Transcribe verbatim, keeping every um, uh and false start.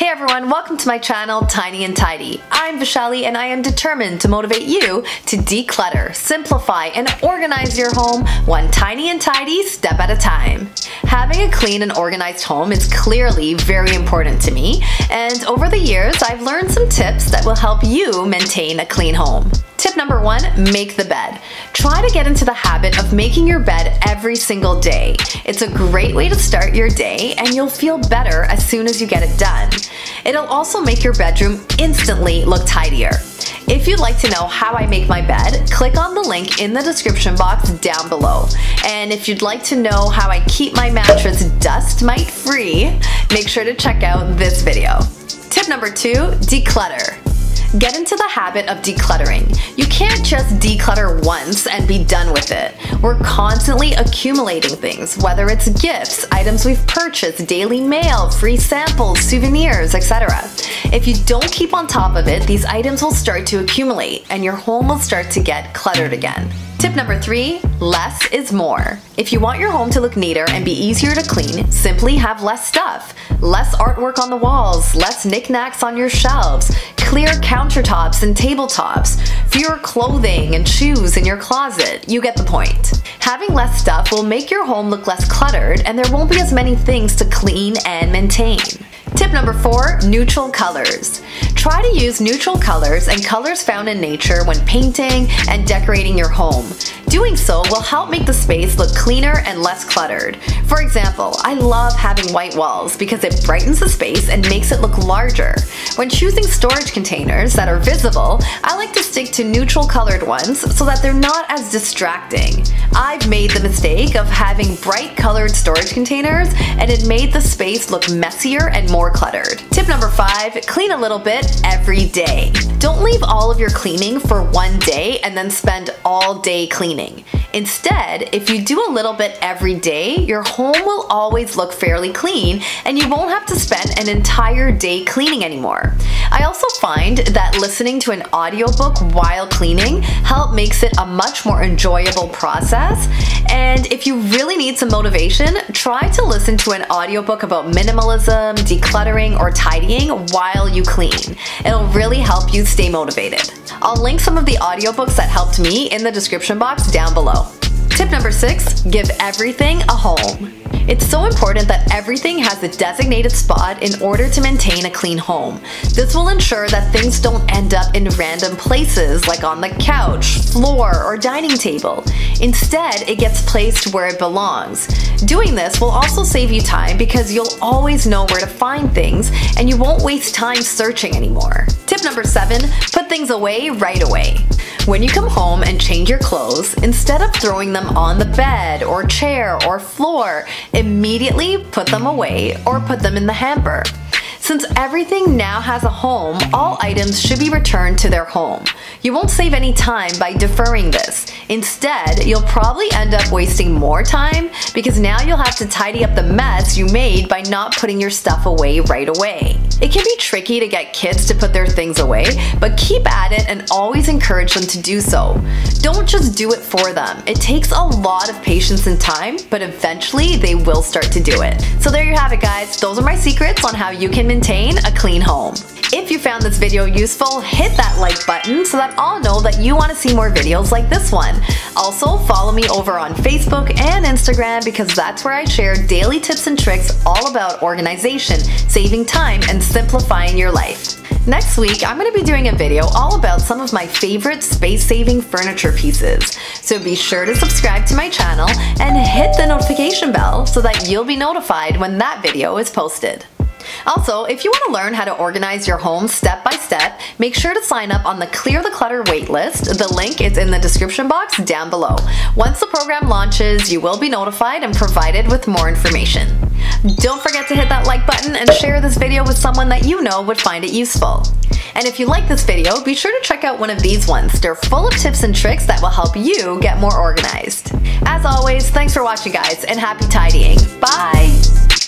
everyone, welcome to my channel, Tiny and Tidy. I'm Vishali and I am determined to motivate you to declutter, simplify, and organize your home one tiny and tidy step at a time. Having a clean and organized home is clearly very important to me, and over the years I've learned some tips that will help you maintain a clean home. Tip number one, make the bed. Try to get into the habit of making your bed every single day. It's a great way to start your day and you'll feel better as soon as you get it done. It'll also make your bedroom instantly look tidier. If you'd like to know how I make my bed, click on the link in the description box down below. And if you'd like to know how I keep my mattress dust mite free, make sure to check out this video. Tip number two, declutter. Get into the habit of decluttering. You can't just declutter once and be done with it. We're constantly accumulating things, whether it's gifts, items we've purchased, daily mail, free samples, souvenirs, et cetera. If you don't keep on top of it, these items will start to accumulate and your home will start to get cluttered again. Tip number three, less is more. If you want your home to look neater and be easier to clean, simply have less stuff. Less artwork on the walls, less knickknacks on your shelves, clear countertops and tabletops, fewer clothing and shoes in your closet. You get the point. Having less stuff will make your home look less cluttered and there won't be as many things to clean and maintain. Tip number four, neutral colors. Try to use neutral colors and colors found in nature when painting and decorating your home. Doing so will help make the space look cleaner and less cluttered. For example, I love having white walls because it brightens the space and makes it look larger. When choosing storage containers that are visible, I like to stick to neutral colored ones so that they're not as distracting. I've made the mistake of having bright colored storage containers and it made the space look messier and more cluttered. Tip number five, clean a little bit every day. Don't leave all of your cleaning for one day and then spend all day cleaning. Instead, if you do a little bit every day, your home will always look fairly clean and you won't have to spend an entire day cleaning anymore. I also find that listening to an audiobook while cleaning help makes it a much more enjoyable process. And if you really need some motivation, try to listen to an audiobook about minimalism, decluttering, or tidying while you clean. It'll really help you stay motivated. I'll link some of the audiobooks that helped me in the description box down below. Tip number six, give everything a home. It's so important that everything has a designated spot in order to maintain a clean home. This will ensure that things don't end up in random places like on the couch, floor, or dining table. Instead, it gets placed where it belongs. Doing this will also save you time because you'll always know where to find things and you won't waste time searching anymore. Tip number seven, put things away right away. When you come home and change your clothes, instead of throwing them on the bed or chair or floor, immediately put them away or put them in the hamper. Since everything now has a home, all items should be returned to their home. You won't save any time by deferring this. Instead, you'll probably end up wasting more time because now you'll have to tidy up the mess you made by not putting your stuff away right away. It can be tricky to get kids to put their things away, but keep at it and always encourage them to do so. Don't just do it for them. It takes a lot of patience and time, but eventually they will start to do it. So there you have it, guys. Those are my secrets on how you can maintain a clean home. If you found this video useful, hit that like button so that I'll know that you want to see more videos like this one. Also, follow me over on Facebook and Instagram because that's where I share daily tips and tricks all about organization, saving time, and simplifying your life. Next week, I'm going to be doing a video all about some of my favorite space-saving furniture pieces. So be sure to subscribe to my channel and hit the notification bell so that you'll be notified when that video is posted. Also, if you want to learn how to organize your home step by step, make sure to sign up on the Clear the Clutter waitlist. The link is in the description box down below. Once the program launches, you will be notified and provided with more information. Don't forget to hit that like button and share this video with someone that you know would find it useful. And if you like this video, be sure to check out one of these ones. They're full of tips and tricks that will help you get more organized. As always, thanks for watching, guys, and happy tidying. Bye!